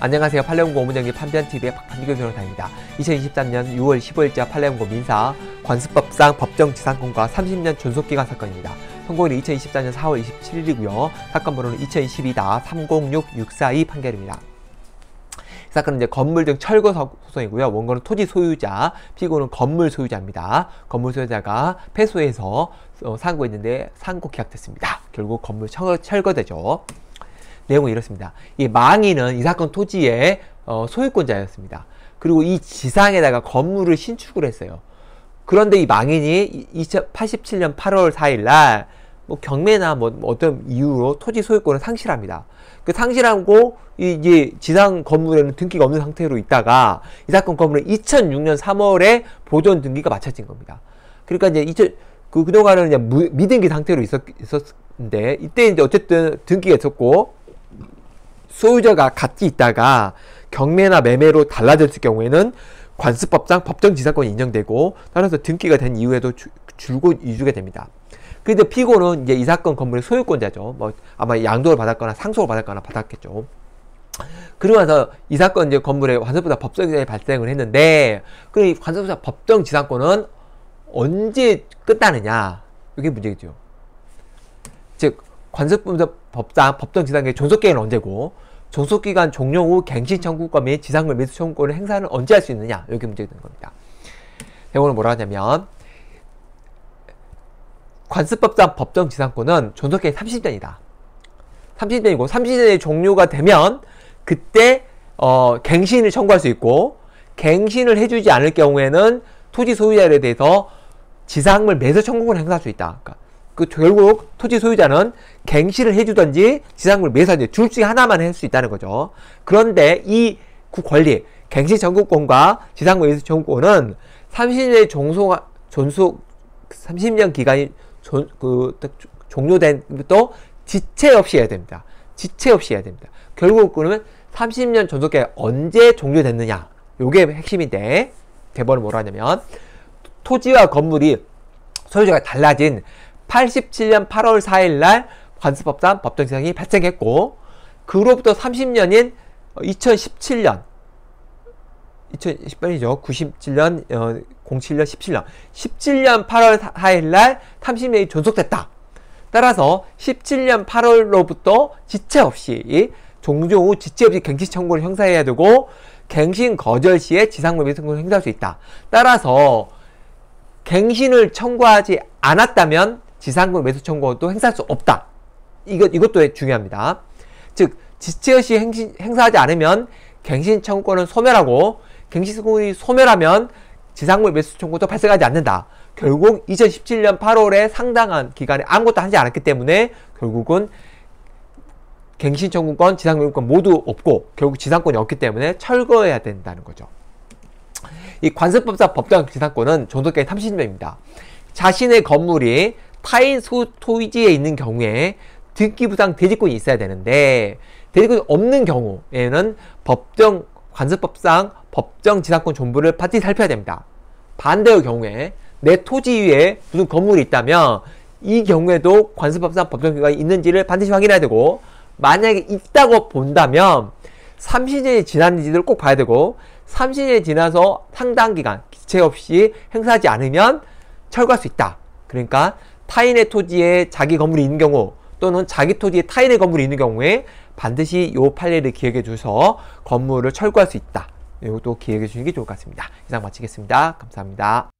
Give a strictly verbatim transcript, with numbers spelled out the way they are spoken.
안녕하세요. 판례연구 오문정리 판변티비의 박판규 변호사입니다. 이천이십삼 년 유월 십오일자 판례연구 민사 관습법상 법정지상권과 삼십 년 존속기간 사건입니다. 선고일은 이천이십사 년 사월 이십칠일이고요. 사건 번호는 이천이십이 삼공육 육사이 판결입니다. 이 사건은 이제 건물 등 철거 소송이고요. 원고는 토지 소유자, 피고는 건물 소유자입니다. 건물 소유자가 패소해서 어, 상고했는데 상고 기각됐습니다. 결국 건물 철, 철거되죠. 내용은 이렇습니다. 이 망인은 이 사건 토지의 어, 소유권자였습니다. 그리고 이 지상에다가 건물을 신축을 했어요. 그런데 이 망인이 이천팔십칠 년 팔월 사일날 뭐 경매나 뭐 어떤 이유로 토지 소유권을 상실합니다. 그 상실하고 이제 지상 건물에는 등기가 없는 상태로 있다가 이 사건 건물은 이천육 년 삼월에 보존 등기가 마쳐진 겁니다. 그러니까 이제 이천 그 그동안은 그냥 무, 미등기 상태로 있었, 있었는데 이때 이제 어쨌든 등기가 있었고 소유자가 같이 있다가 경매나 매매로 달라졌을 경우에는 관습법상 법정지상권이 인정되고 따라서 등기가 된 이후에도 주, 줄곧 이주게 됩니다. 근데 피고는 이제 이 사건 건물의 소유권자죠. 뭐 아마 양도를 받았거나 상속을 받았거나 받았겠죠. 그러면서 이 사건 이제 건물에 관습법상 법정지상권이 발생을 했는데 그럼 이 관습법상 법정지상권은 언제 끝나느냐? 이게 문제겠죠. 즉 관습법상 법정지상권의 존속기간은 언제고 존속기간 종료 후 갱신 청구권 및 지상물 매수 청구권을 행사는 언제 할 수 있느냐? 여기 문제가 되는 겁니다. 내용은 뭐라 하냐면 관습법상 법정지상권은 존속기간이 삼십 년이다. 삼십 년이고 삼십 년이 종료가 되면 그때 어, 갱신을 청구할 수 있고 갱신을 해주지 않을 경우에는 토지 소유자에 대해서 지상물 매수 청구권을 행사할 수 있다. 그러니까 그 결국 토지 소유자는 갱신을 해주든지 지상물 매수하든지 둘 중에 하나만 할 수 있다는 거죠. 그런데 이 그 권리, 갱신 청구권과 지상물 매수 청구권은 삼십 년의 종소, 존속, 삼십 년 기간이 존, 그, 종료된 부터 지체 없이 해야 됩니다. 지체 없이 해야 됩니다. 결국 그러면 삼십 년 존속기간 언제 종료됐느냐? 요게 핵심인데, 대법원은 뭐라 하냐면, 토지와 건물이 소유자가 달라진 팔십칠 년 팔월 사일날 관습법상 법정지상이 발생했고 그로부터 삼십 년인 이천십칠 년 이천십 년이죠. 구십칠 년, 어, 공칠 년, 십칠 년 십칠 년 팔월 사일날 삼십 년이 존속됐다. 따라서 십칠 년 팔월로부터 지체 없이 종료 후 지체 없이 갱신 청구를 형사해야 되고 갱신 거절 시에 지상물 매수 청구를 행사할 수 있다. 따라서 갱신을 청구하지 않았다면 지상물 매수 청구도 행사할 수 없다. 이것, 이것도 중요합니다. 즉, 지체 없이 행신, 행사하지 않으면 갱신 청구권은 소멸하고 갱신 청구권이 소멸하면 지상물 매수 청구도 발생하지 않는다. 결국 이천십칠 년 팔월에 상당한 기간에 아무것도 하지 않았기 때문에 결국은 갱신 청구권, 지상물 매수권 모두 없고 결국 지상권이 없기 때문에 철거해야 된다는 거죠. 이 관습법상 법정지상권은 존속기간이 삼십 년입니다. 자신의 건물이 타인 소, 토지에 있는 경우에 등기부상 대지권이 있어야 되는데 대지권이 없는 경우에는 법정 관습법상 법정지상권 존부를 반드시 살펴야 됩니다. 반대의 경우에 내 토지 위에 무슨 건물이 있다면 이 경우에도 관습법상 법정기간이 있는지를 반드시 확인해야 되고 만약에 있다고 본다면 삼십 년이 지났는지를 꼭 봐야 되고 삼십 년이 지나서 상당 기간 기체 없이 행사하지 않으면 철거할 수 있다. 그러니까 타인의 토지에 자기 건물이 있는 경우 또는 자기 토지에 타인의 건물이 있는 경우에 반드시 요 판례를 기억해 주셔서 건물을 철거할 수 있다. 이것도 기억해 주시는 게 좋을 것 같습니다. 이상 마치겠습니다. 감사합니다.